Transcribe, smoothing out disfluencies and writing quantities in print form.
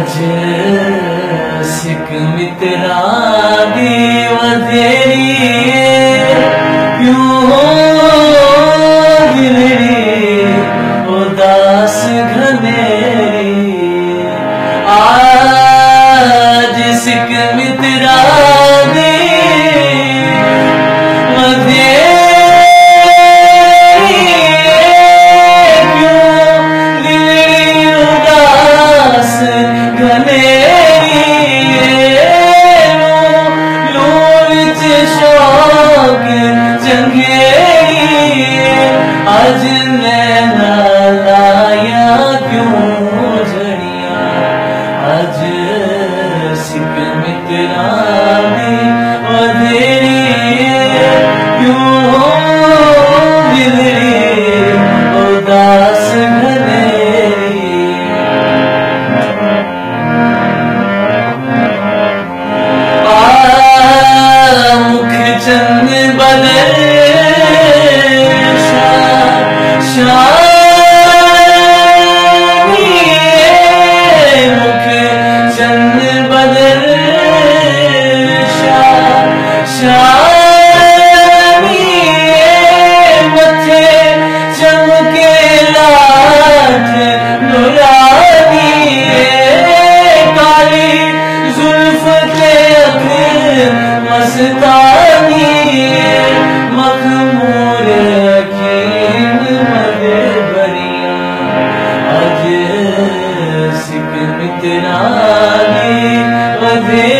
आज सिक मित्रा दी वधेरी क्यों हो गिरड़ी उदास घनेरी। आज सिक मित्रा दी आज नैना लाया क्यों झड़िया। आज सिक मित्रा दी वधेरी क्यों हो गिरड़ी उदास घनेरी। मुख चंद बदल मुख चंद बदल शानी मथे चमके लाठ नुरानी। काली जुल्फ के अख मस्तानी मखमूर यकीन मदे भरिया। आज सिक मित्रा दी वधेरी